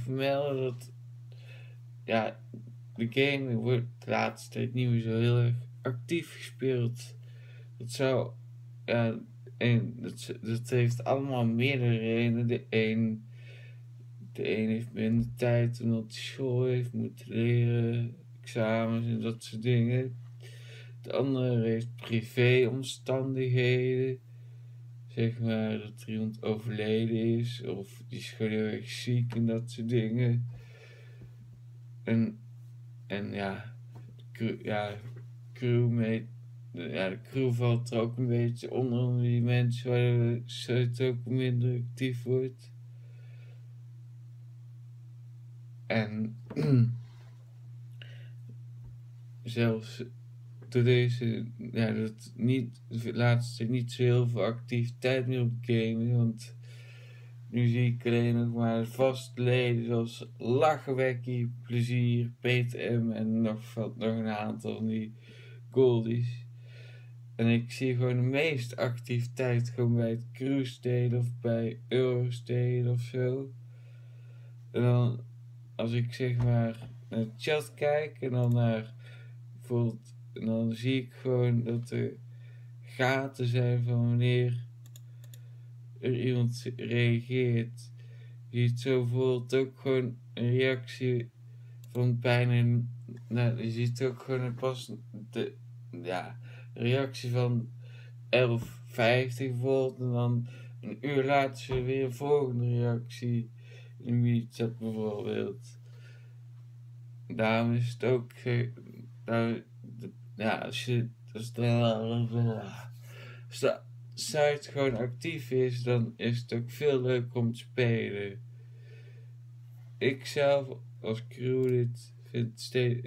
vermelden dat de game wordt de laatste tijd niet meer zo heel erg actief gespeeld. Dat zou, en dat heeft allemaal meerdere redenen. De een heeft minder tijd omdat hij school heeft moeten leren, examens en dat soort dingen. De andere heeft privéomstandigheden. Zeg maar dat er iemand overleden is, of die is gewoon heel erg ziek en dat soort dingen. En de crew valt er ook een beetje onder die mensen waar het ook minder actief wordt. En zelfs door deze, dat niet, de laatste niet zo heel veel activiteit meer op gamen, want nu zie ik alleen nog maar vaste leden zoals Lachewekkie, Plezier, Peter M en nog een aantal van die goldies. En ik zie gewoon de meeste activiteit gewoon bij het cruise delen of bij Euro's delen of zo. En dan, als ik zeg maar naar de chat kijk en dan naar bijvoorbeeld, en dan zie ik gewoon dat er gaten zijn van wanneer er iemand reageert. Je ziet zo bijvoorbeeld ook gewoon een reactie van bijna, je ziet ook gewoon pas de reactie van 11:50 bijvoorbeeld, en dan een uur later weer een volgende reactie in WeChat bijvoorbeeld. Daarom is het ook, als de site gewoon actief is, dan is het ook veel leuker om te spelen. Ik zelf als crewlid vind het steeds,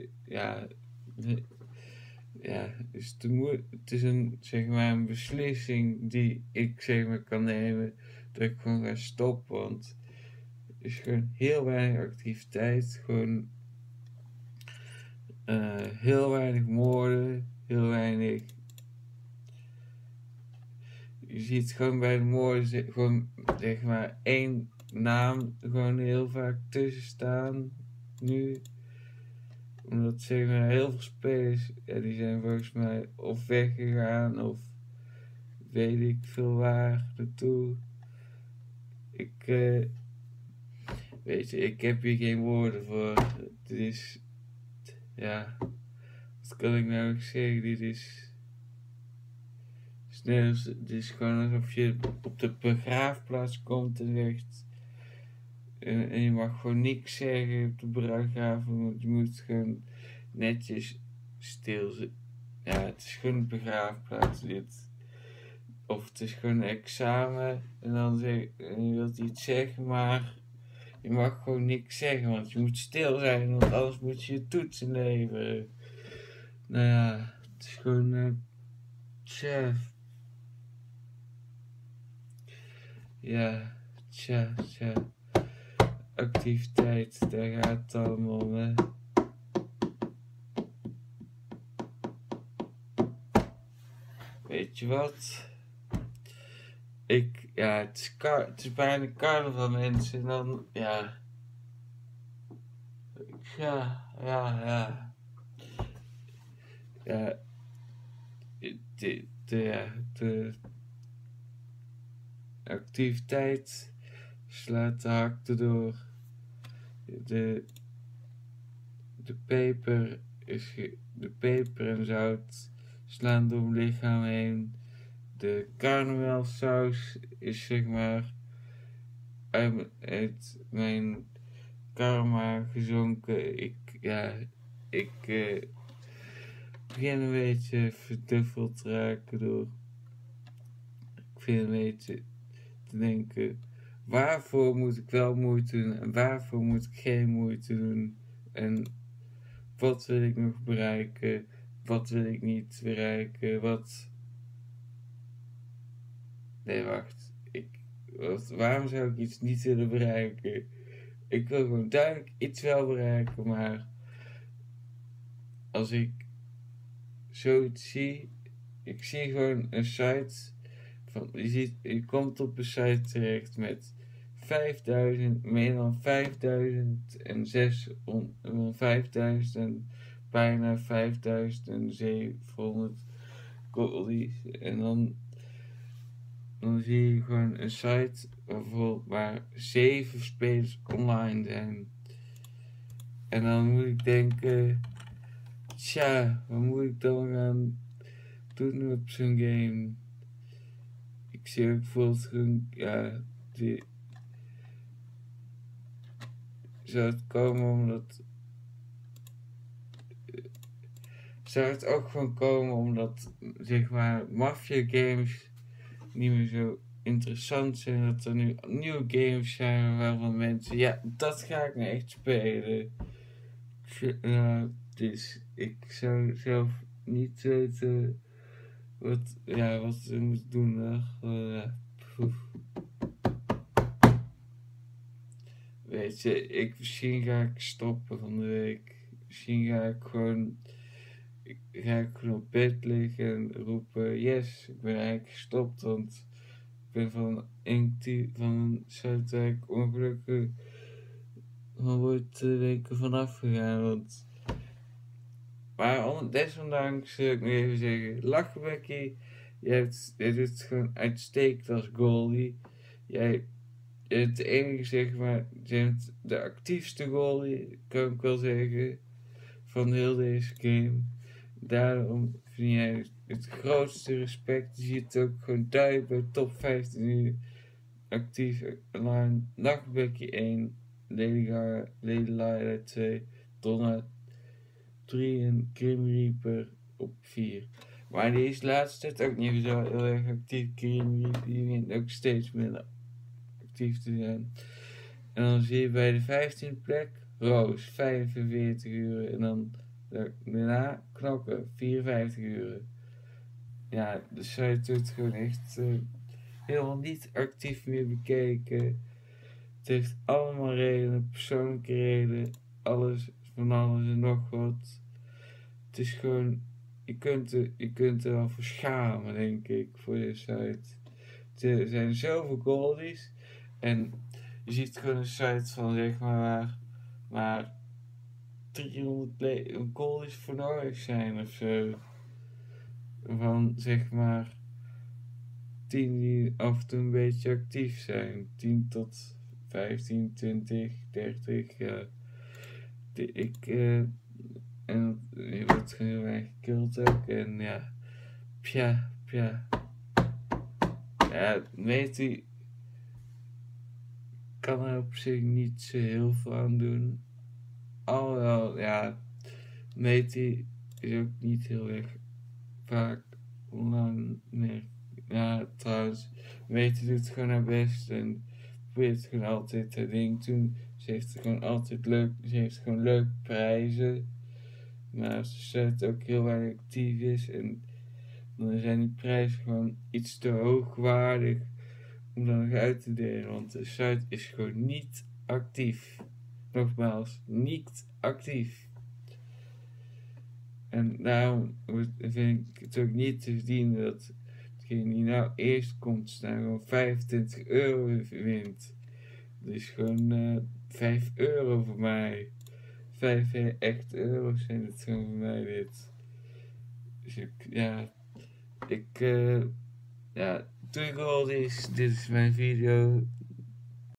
het is een beslissing die ik kan nemen, dat ik gewoon ga stoppen, want er is gewoon heel weinig activiteit, gewoon heel weinig moorden, heel weinig. Je ziet gewoon bij de moorden gewoon zeg maar één naam gewoon heel vaak tussen staan nu. Omdat zeg maar heel veel spelers, die zijn volgens mij of weggegaan of weet ik veel waar naartoe. Ik heb hier geen woorden voor. Dit is, wat kan ik nou nog zeggen? Dit is gewoon alsof je op de begraafplaats komt en zegt, en je mag gewoon niks zeggen op de begraafplaats, want je moet gewoon netjes stil zitten. Ja, het is gewoon een begraafplaats dit. Of het is gewoon een examen en dan je wilt iets zeggen, maar je mag gewoon niks zeggen, want je moet stil zijn, want anders moet je toetsen leveren. Nou ja, het is gewoon tja. Activiteit, daar gaat het allemaal om, hè. Weet je wat? Het is bijna carnaval, mensen. En dan, de activiteit slaat de hak erdoor. De peper en zout slaan door mijn lichaam heen. De karnemelsaus is zeg maar uit mijn karma gezonken. Ik begin een beetje verduffeld te raken door. Ik vind een beetje te denken, waarvoor moet ik wel moeite doen en waarvoor moet ik geen moeite doen? En wat wil ik nog bereiken? Wat wil ik niet bereiken? Nee, wacht. Waarom zou ik iets niet willen bereiken? Ik wil gewoon duidelijk iets wel bereiken, maar als ik zoiets zie, ik zie gewoon een site van, je komt op een site terecht met 5000, meer dan 5000 en bijna 5700 goldies. En dan zie je gewoon een site bijvoorbeeld waar 7 spelers online zijn. En dan moet ik denken, tja, wat moet ik dan gaan doen op zo'n game? Ik zie ook bijvoorbeeld gewoon, ja, zou het komen omdat... Zou het ook gewoon komen omdat, zeg maar, Mafia games niet meer zo interessant zijn, dat er nu nieuwe games zijn waarvan mensen, ja, dat ga ik nou echt spelen. Dus ik zou zelf niet weten wat ze moeten doen. Weet je, misschien ga ik stoppen van de week. Misschien ga ik gewoon op bed liggen en roepen, yes, ik ben eigenlijk gestopt, want ik ben van een Zuidwijk ongelukkig al ooit weken vanaf gegaan. Maar desondanks wil ik nog even zeggen, lachen Becky, jij doet het gewoon uitstekend als goalie. Jij bent de enige, zeg maar, je bent de actiefste goalie, kan ik wel zeggen, van heel deze game. Daarom vind jij het grootste respect. Je ziet ook gewoon duidelijk bij top 15 nu actief online. Nachtbekje 1, Lady Lila 2, Donna 3 en Grim Reaper op 4. Maar die is de laatste tijd ook niet zo heel erg actief. Grim Reaper die begint ook steeds minder actief te zijn. En dan zie je bij de 15e plek Roos 45 uur en dan daarna Knokken 54 uur. Ja, de site wordt gewoon echt helemaal niet actief meer bekeken. Het heeft allemaal redenen, persoonlijke redenen, van alles en nog wat. Het is gewoon, je kunt er wel voor schamen, denk ik, voor deze site. Er zijn zoveel goldies en je ziet gewoon een site van, zeg maar 300 goldies voor nodig zijn of zo. Van, zeg maar 10 die af en toe een beetje actief zijn. 10 tot 15, 20, 30. Ja. En je wordt gewoon heel erg gekild ook. En ja, pja. Ja, weet u, kan er op zich niet zo heel veel aan doen. Alhoewel, ja, Meti is ook niet heel erg vaak online meer. Ja, trouwens, Meti doet gewoon haar best en probeert gewoon altijd haar ding te doen. Ze heeft gewoon altijd leuke prijzen. Maar als de site ook heel erg actief is en dan zijn die prijzen gewoon iets te hoogwaardig om dan nog uit te delen. Want de site is gewoon niet actief. Nogmaals, niet actief. En daarom vind ik het ook niet te verdienen dat degene die nou eerst komt staan gewoon €25 wint. Dus gewoon 5 euro voor mij. 5 echt euro's zijn het gewoon voor mij dit. Dus doei goldies, dit is mijn video.